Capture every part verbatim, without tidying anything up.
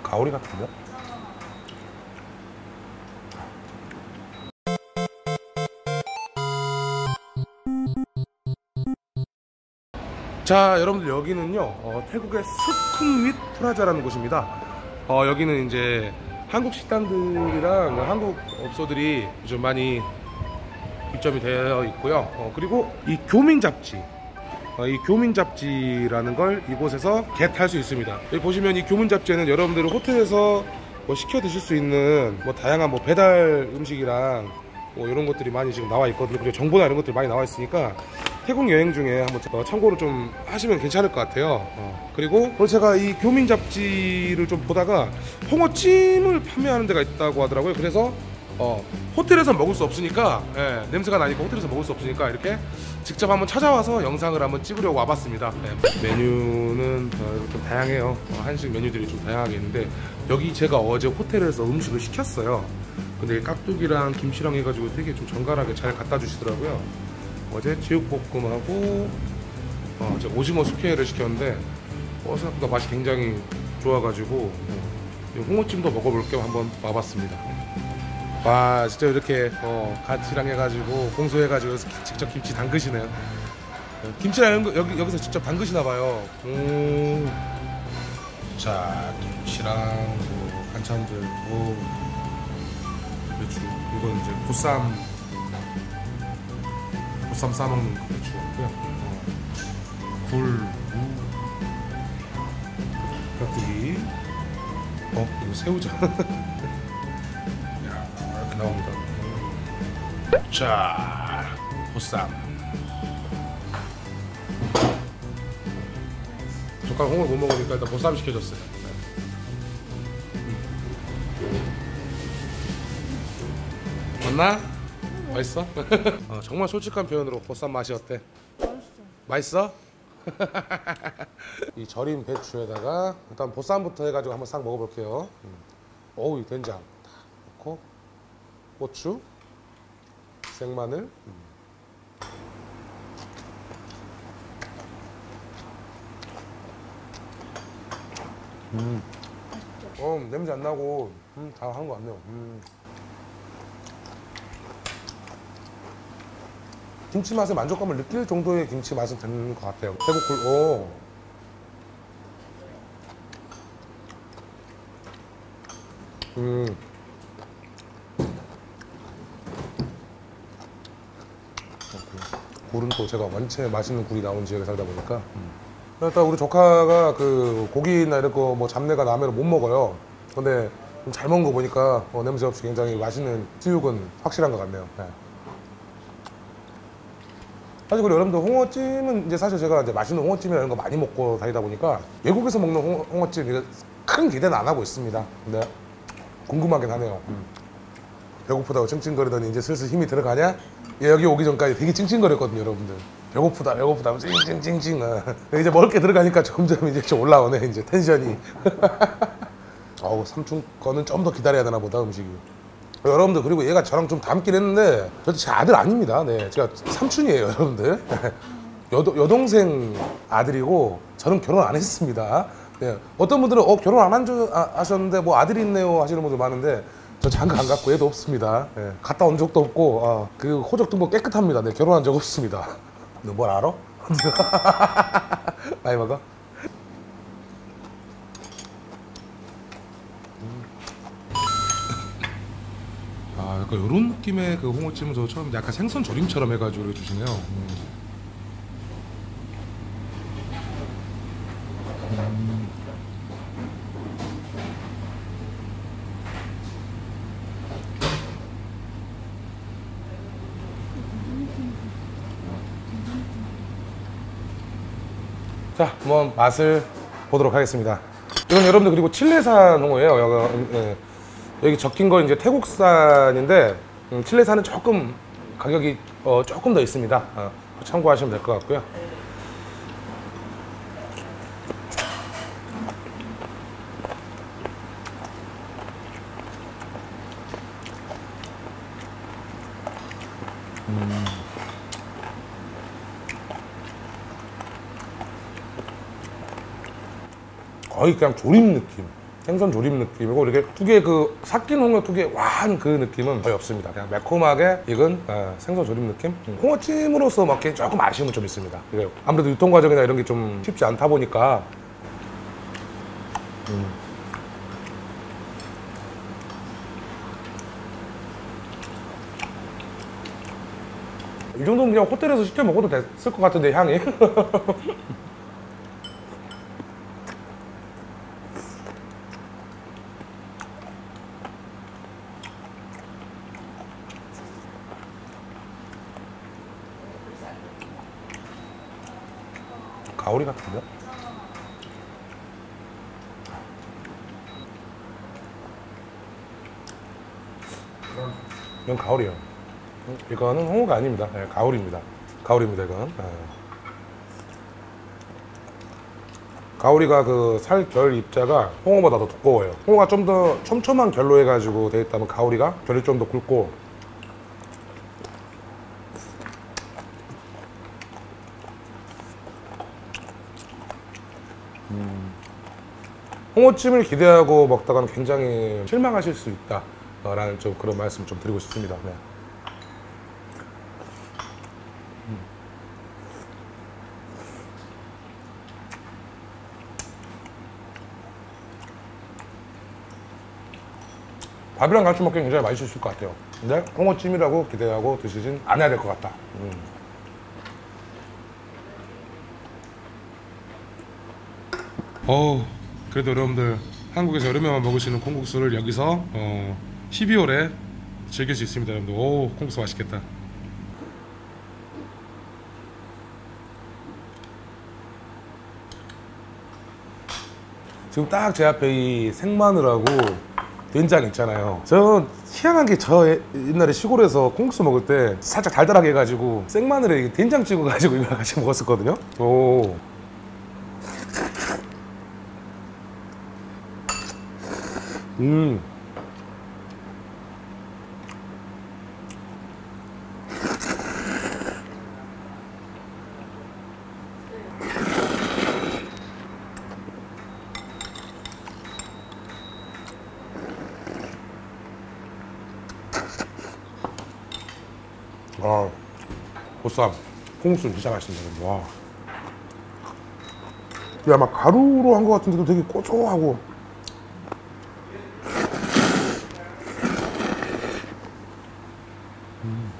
가오리 같은데? 자, 여러분들 여기는요 어, 태국의 스쿰윗 프라자라는 곳입니다. 어, 여기는 이제 한국 식당들이랑 한국 업소들이 좀 많이 입점이 되어 있고요. 어, 그리고 이 교민 잡지, 어, 이 교민 잡지라는 걸 이곳에서 겟할 수 있습니다. 여기 보시면 이 교민 잡지에는 여러분들은 호텔에서 뭐 시켜 드실 수 있는 뭐 다양한 뭐 배달 음식이랑 뭐 이런 것들이 많이 지금 나와 있거든요. 그리고 정보나 이런 것들이 많이 나와 있으니까 태국 여행 중에 한번 참고를 좀 하시면 괜찮을 것 같아요. 어. 그리고 제가 이 교민 잡지를 좀 보다가 홍어찜을 판매하는 데가 있다고 하더라고요. 그래서 어, 호텔에서 먹을 수 없으니까, 예, 냄새가 나니까 호텔에서 먹을 수 없으니까 이렇게 직접 한번 찾아와서 영상을 한번 찍으려고 와봤습니다. 예, 메뉴는 어, 좀 다양해요. 어, 한식 메뉴들이 좀 다양하게 있는데 여기 제가 어제 호텔에서 음식을 시켰어요. 근데 깍두기랑 김치랑 해가지고 되게 좀 정갈하게 잘 갖다 주시더라고요. 어제 제육볶음하고 어, 오징어 숙회를 시켰는데 어, 생각보다 맛이 굉장히 좋아가지고 어, 홍어찜도 먹어볼 겸 한번 와봤습니다. 와, 진짜 이렇게 어, 같이랑 해가지고 공수해가지고 직접 김치 담그시네요. 김치랑 여기, 여기서 직접 담그시나봐요. 음. 자, 김치랑 뭐 반찬들, 뭐 배추, 이건 이제 보쌈 보쌈 싸먹는 배추였고요. 어, 굴, 무, 깍두기, 어, 그리고 새우젓. 야, 이렇게 나옵니다. 자, 보쌈. 젓가락 홍을 못 먹으니까 일단 보쌈 시켜줬어요. 맞나? 맛있어? 어, 정말 솔직한 표현으로 보쌈 맛이 어때? 맛있어. 맛있어? 이 절인 배추에다가 일단 보쌈부터 해가지고 한번 싹 먹어볼게요. 음. 어우, 이 된장 딱 넣고 고추, 생마늘. 음. 음. 어, 냄새 안 나고 음, 다 한 거 같네요. 음. 김치 맛에 만족감을 느낄 정도의 김치 맛은 되는 것 같아요. 태국 굴, 오. 음. 굴은 또 제가 원체 맛있는 굴이 나온 지역에 살다 보니까. 음. 일단 우리 조카가 그 고기나 이런 거 뭐 잡내가 나면 못 먹어요. 근데 좀 잘 먹은 거 보니까 어, 냄새 없이 굉장히 맛있는 수육은 확실한 것 같네요. 네. 사실 그리고 여러분들 홍어찜은 이제 사실 제가 이제 맛있는 홍어찜이라는 거 많이 먹고 다니다 보니까 외국에서 먹는 홍어, 홍어찜 이거 큰 기대는 안 하고 있습니다. 근데 궁금하긴 하네요. 음. 배고프다고 찡찡거리더니 이제 슬슬 힘이 들어가냐? 예, 여기 오기 전까지 되게 찡찡거렸거든요, 여러분들. 배고프다, 배고프다, 찡찡찡찡. 이제 먹을 게 들어가니까 점점 이제 좀 올라오네, 이제 텐션이. 어우, 삼촌 거는 좀 더 기다려야 되나 보다, 음식이. 여러분들, 그리고 얘가 저랑 좀 닮긴 했는데 저도 제 아들 아닙니다. 네, 제가 삼촌이에요, 여러분들. 여도, 여동생 아들이고 저는 결혼 안 했습니다. 네, 어떤 분들은 어, 결혼 안 한 줄 아, 아셨는데 뭐 아들이 있네요 하시는 분들 많은데 저 장가 안 갔고 얘도 없습니다. 네, 갔다 온 적도 없고 아, 그 호적 등본 깨끗합니다. 네, 결혼한 적 없습니다. 너 뭘 알아? 많이 먹어? 아, 약간 이런 느낌의 그 홍어찜은 저 처음 약간 생선 조림처럼 해가지고 주시네요. 음. 음. 자, 한번 맛을 보도록 하겠습니다. 이건 여러분들 그리고 칠레산 홍어예요. 여기, 예. 여기 적힌 건 이제 태국산인데 음, 칠레산은 조금 가격이 어, 조금 더 있습니다. 어, 참고하시면 될 것 같고요. 음. 거의 그냥 조림 느낌. 생선 조림 느낌이고 이렇게 특유의 그 삭힌 홍어 특유의 와한 그 느낌은 거의 없습니다. 그냥 매콤하게 익은 어, 생선 조림 느낌. 음. 홍어찜으로서 먹기엔 조금 아쉬움은 좀 있습니다. 이게 아무래도 유통 과정이나 이런 게 좀 쉽지 않다 보니까 음. 이 정도면 그냥 호텔에서 시켜 먹어도 됐을 것 같은데 향이. 가오리 같은데? 이건 가오리요. 이거는 홍어가 아닙니다. 네, 가오리입니다. 가오리입니다, 이건. 네. 가오리가 그 살 결 입자가 홍어보다 더 두꺼워요. 홍어가 좀 더 촘촘한 결로 해가지고 되어 있다면 가오리가 결이 좀 더 굵고. 음. 홍어찜을 기대하고 먹다가는 굉장히 실망하실 수 있다 라는 좀 그런 말씀 좀 드리고 싶습니다. 네. 음. 밥이랑 같이 먹기 굉장히 맛있을 것 같아요. 근데 홍어찜이라고 기대하고 드시진 않아야 될 것 같다. 음. 어우, 그래도 여러분들 한국에서 여름에만 먹을 수 있는 콩국수를 여기서 어, 십이월에 즐길 수 있습니다. 여러분들. 오, 콩국수 맛있겠다. 지금 딱 제 앞에 이 생마늘하고 된장 있잖아요. 저 희한한 게 저 옛날에 시골에서 콩국수 먹을 때 살짝 달달하게 해가지고 생마늘에 된장 찍어가지고 이걸 같이 먹었었거든요. 오. 음. 아, 보쌈, 콩국수 진짜 맛있습니다. 와. 야, 막 가루로 한 것 같은데도 되게 고소하고. 음.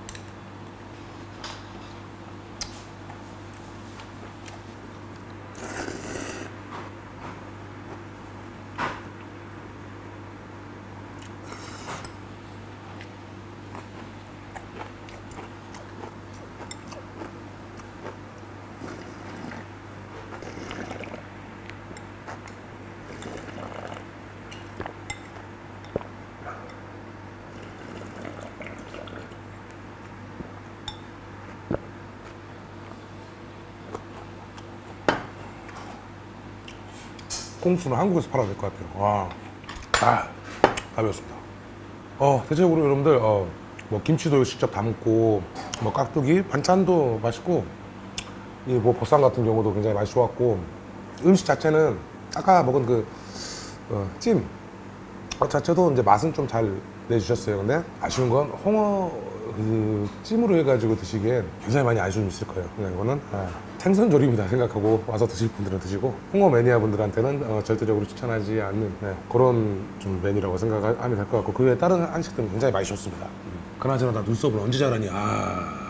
콩국수는 한국에서 팔아야 될 것 같아요. 와, 아, 가벼웠습니다. 어, 대체적으로 여러분들 어, 뭐 김치도 직접 담고, 뭐 깍두기, 반찬도 맛있고, 이 뭐 보쌈 같은 경우도 굉장히 맛이 좋았고, 음식 자체는 아까 먹은 그 어, 찜 자체도 이제 맛은 좀 잘 내주셨어요. 근데 아쉬운 건 홍어 그 찜으로 해가지고 드시기엔 굉장히 많이 아쉬움이 있을 거예요. 그냥 이거는 아, 생선조림이다 생각하고 와서 드실 분들은 드시고, 홍어 매니아 분들한테는 어, 절대적으로 추천하지 않는 네, 그런 좀 메뉴라고 생각하면 될 것 같고, 그 외에 다른 한식들은 굉장히 맛있었습니다. 음. 그나저나 나 눈썹을 언제 자라니. 아,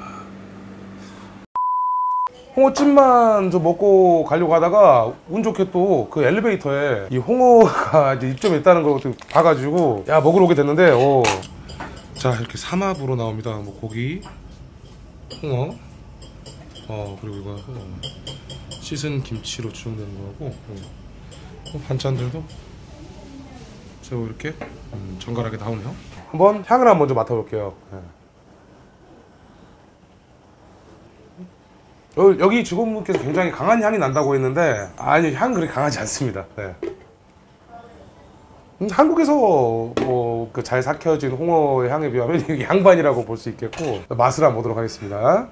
홍어찜만 좀 먹고 가려고 하다가 운 좋게 또 그 엘리베이터에 이 홍어가 이제 입점에 있다는 걸 봐가지고 야 먹으러 오게 됐는데, 오. 자, 이렇게 삼합으로 나옵니다. 뭐 고기, 홍어, 어 그리고 이거 어, 씻은 김치로 추정되는 거고, 어, 반찬들도 새우 이렇게 음, 정갈하게 나오네요. 한번 향을 한번 먼저 맡아볼게요. 네. 여기 직원분께서 굉장히 강한 향이 난다고 했는데, 아니, 향 그렇게 강하지 않습니다. 네. 음, 한국에서 뭐 그 잘 삭혀진 홍어의 향에 비하면 이게 양반이라고 볼 수 있겠고, 맛을 한번 보도록 하겠습니다.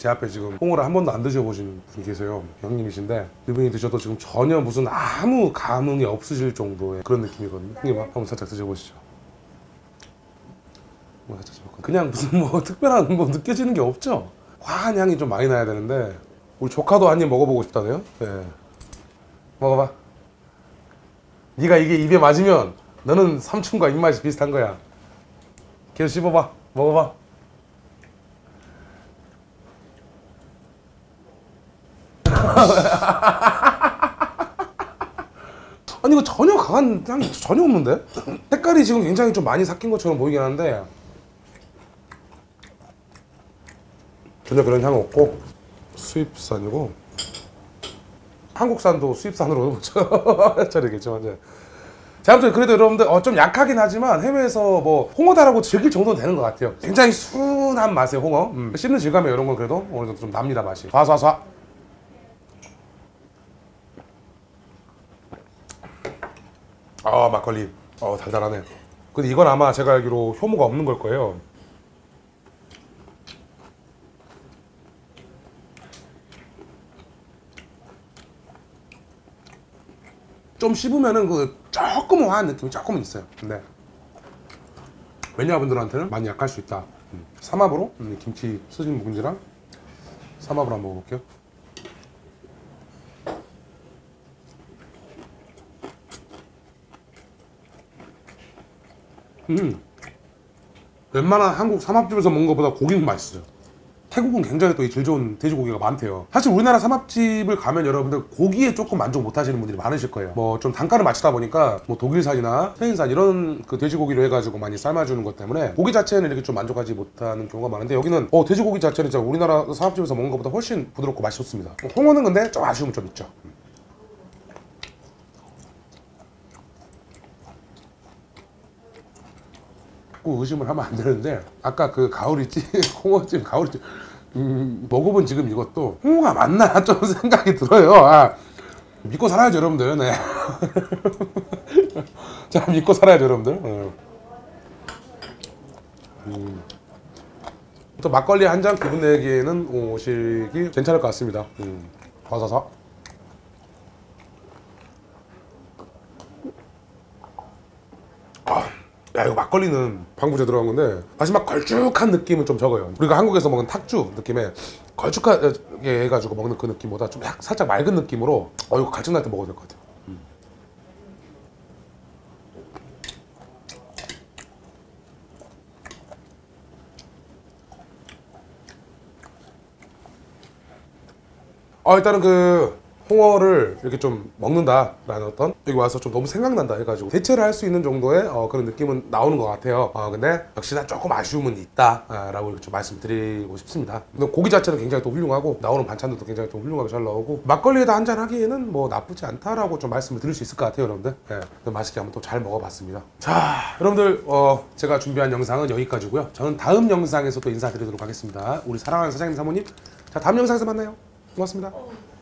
제 앞에 지금 홍어를 한 번도 안 드셔보신 분이 계세요. 형님이신데 이분이 드셔도 지금 전혀 무슨 아무 감흥이 없으실 정도의 그런 느낌이거든요. 형님 한번 살짝 드셔보시죠. 뭐 살짝 드셔볼까요? 그냥 무슨 뭐 특별한 뭐 느껴지는 게 없죠? 화한 향이 좀 많이 나야 되는데 우리 조카도 한 입 먹어보고 싶다네요. 네. 먹어봐. 네가 이게 입에 맞으면 너는 삼촌과 입맛이 비슷한 거야. 계속 씹어봐. 먹어봐. 아니 이거 전혀 강한 향이 전혀 없는데? 색깔이 지금 굉장히 좀 많이 삭힌 것처럼 보이긴 한데 전혀 그런 향 없고 수입산이고 한국산도 수입산으로 저리겠지만 이제 자, 아무튼 그래도 여러분들 어, 좀 약하긴 하지만 해외에서 뭐 홍어다라고 즐길 정도는 되는 것 같아요. 굉장히 순한 맛의 홍어. 음. 씹는 질감이 이런 건 그래도 어느 정도 좀 납니다 맛이. 쏴쏴쏴. 아 막걸리. 어 달달하네. 근데 이건 아마 제가 알기로 효모가 없는 걸 거예요. 좀 씹으면은 그 조금 화한 느낌이 조금은 있어요. 근데 매니아분들한테는 많이 약할 수 있다. 음. 삼합으로 음, 김치 스진 묵은지랑 삼합으로 한번 먹어볼게요. 음. 웬만한 한국 삼합집에서 먹는 것보다 고기는 맛있어요. 태국은 굉장히 또 이 질 좋은 돼지고기가 많대요. 사실 우리나라 삼합집을 가면 여러분들 고기에 조금 만족 못 하시는 분들이 많으실 거예요. 뭐 좀 단가를 맞추다 보니까 뭐 독일산이나 스페인산 이런 그 돼지고기로 해가지고 많이 삶아주는 것 때문에 고기 자체는 이렇게 좀 만족하지 못하는 경우가 많은데 여기는 어 돼지고기 자체는 진짜 우리나라 삼합집에서 먹는 것보다 훨씬 부드럽고 맛이 좋습니다. 홍어는 근데 좀 아쉬움이 좀 있죠. 자꾸 의심을 하면 안 되는데 아까 그 가오리찜 홍어찜 가오리찜 음, 먹어본 지금 이것도 홍어가 맞나 좀 생각이 들어요. 아, 믿고 살아야죠 여러분들. 네. 자 믿고 살아야죠 여러분들. 네. 음. 또 막걸리 한 잔 기분 내기에는 오시기 괜찮을 것 같습니다. 음. 와사사. 야 이거 막걸리는 방부제 들어간 건데 마지막 걸쭉한 느낌은 좀 적어요. 우리가 한국에서 먹는 탁주 느낌의 걸쭉하게 해가지고 먹는 그 느낌보다 좀 살짝 맑은 느낌으로 어 이거 갈증 날 때 먹어도 될 것 같아요. 음. 어 일단은 그 홍어를 이렇게 좀 먹는다라는 어떤 여기 와서 좀 너무 생각난다 해가지고 대체를 할 수 있는 정도의 어, 그런 느낌은 나오는 것 같아요. 어, 근데 역시나 조금 아쉬움은 있다라고 이렇게 좀 말씀드리고 싶습니다. 근데 고기 자체는 굉장히 또 훌륭하고 나오는 반찬들도 굉장히 또 훌륭하게 잘 나오고 막걸리에다 한잔 하기에는 뭐 나쁘지 않다라고 좀 말씀을 드릴 수 있을 것 같아요 여러분들. 네, 맛있게 한번 또 잘 먹어봤습니다. 자 여러분들 어, 제가 준비한 영상은 여기까지고요. 저는 다음 영상에서 또 인사드리도록 하겠습니다. 우리 사랑하는 사장님 사모님 자 다음 영상에서 만나요. 고맙습니다.